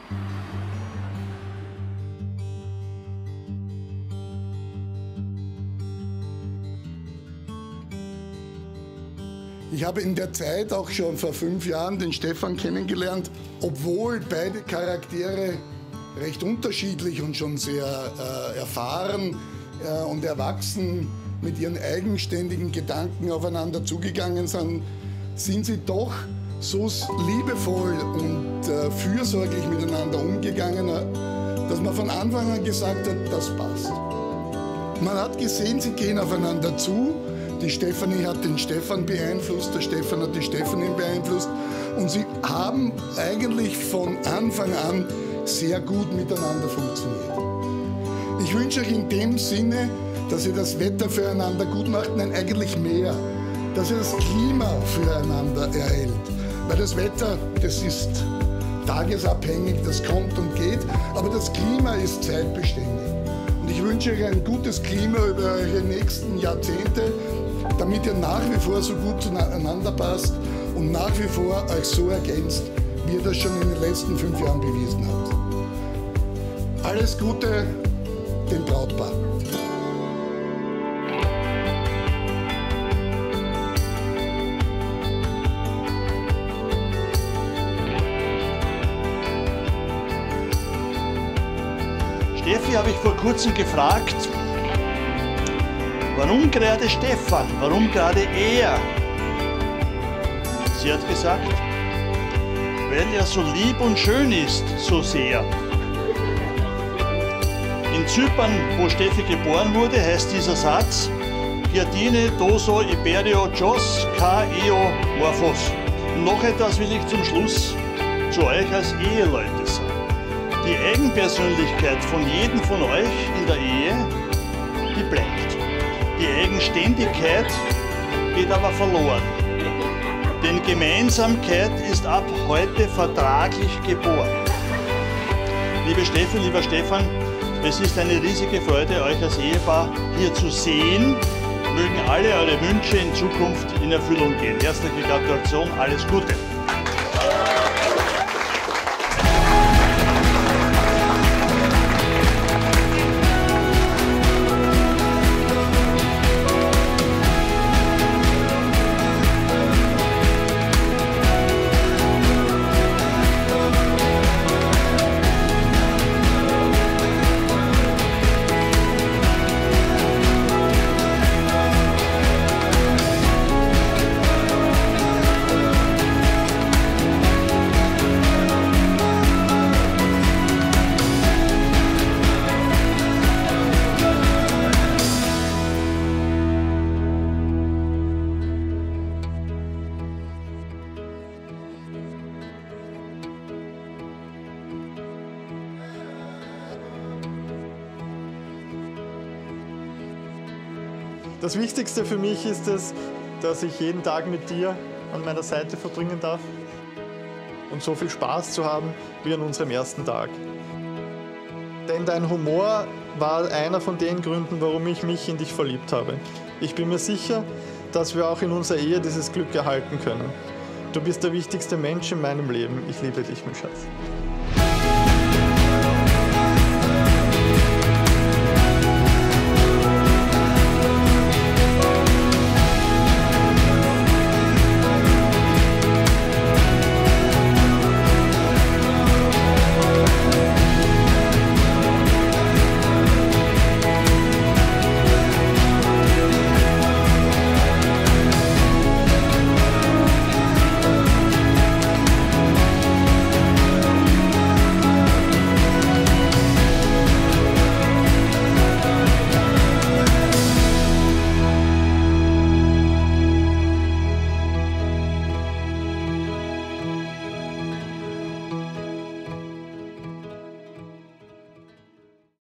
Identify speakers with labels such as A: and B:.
A: Ich habe in der Zeit, auch schon vor 5 Jahren, den Stefan kennengelernt. Obwohl beide Charaktere recht unterschiedlich und schon sehr erfahren und erwachsen mit ihren eigenständigen Gedanken aufeinander zugegangen sind, sind sie doch so liebevoll und fürsorglich miteinander umgegangen, dass man von Anfang an gesagt hat, das passt. Man hat gesehen, sie gehen aufeinander zu. Die Stefanie hat den Stefan beeinflusst, der Stefan hat die Stefanie beeinflusst. Und sie haben eigentlich von Anfang an sehr gut miteinander funktioniert. Ich wünsche euch in dem Sinne, dass ihr das Wetter füreinander gut macht, nein, eigentlich mehr. Dass ihr das Klima füreinander erhält. Weil das Wetter, das ist tagesabhängig, das kommt und geht, aber das Klima ist zeitbeständig. Und ich wünsche euch ein gutes Klima über eure nächsten Jahrzehnte, damit ihr nach wie vor so gut zueinander passt und nach wie vor euch so ergänzt, wie ihr das schon in den letzten 5 Jahren bewiesen habt. Alles Gute dem Brautpaar.
B: Steffi habe ich vor kurzem gefragt, warum gerade Stefan, warum gerade er? Sie hat gesagt, weil er so lieb und schön ist, so sehr. In Zypern, wo Steffi geboren wurde, heißt dieser Satz, Giardine doso iberio jos ka eo morphos. Und noch etwas will ich zum Schluss zu euch als Eheleute sagen. Die Eigenpersönlichkeit von jedem von euch in der Ehe, die bleibt. Die Eigenständigkeit geht aber verloren. Denn Gemeinsamkeit ist ab heute vertraglich geboren. Liebe Steffi, lieber Stefan, es ist eine riesige Freude, euch als Ehepaar hier zu sehen. Mögen alle eure Wünsche in Zukunft in Erfüllung gehen. Herzliche Gratulation, alles Gute!
C: Das Wichtigste für mich ist es, dass ich jeden Tag mit dir an meiner Seite verbringen darf und so viel Spaß zu haben wie an unserem ersten Tag. Denn dein Humor war einer von den Gründen, warum ich mich in dich verliebt habe. Ich bin mir sicher, dass wir auch in unserer Ehe dieses Glück erhalten können. Du bist der wichtigste Mensch in meinem Leben. Ich liebe dich, mein Schatz.